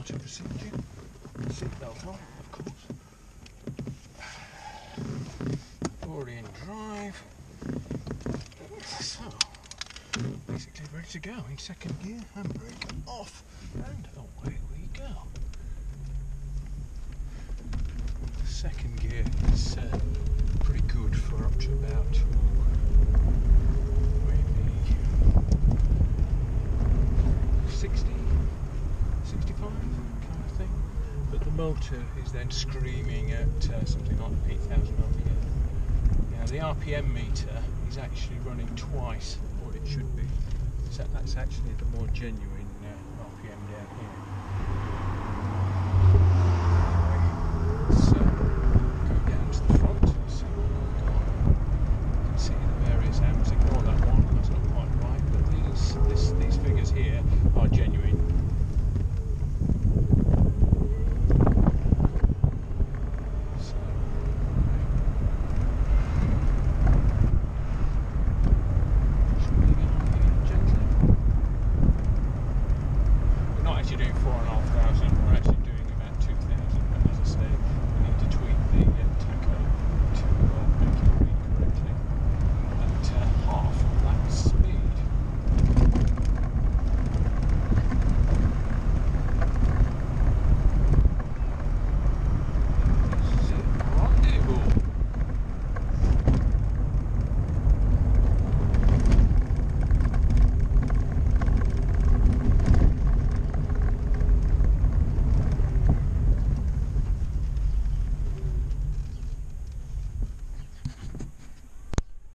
auto procedure. Seatbelt on, of course. Already in drive. So, basically ready to go in second gear, handbrake off, and away we go. Second gear is pretty good for up to about maybe 60, 65 kind of thing. But the motor is then screaming at something like 8,000 RPM. Now the RPM meter is actually running twice what it should be. So that's actually the more genuine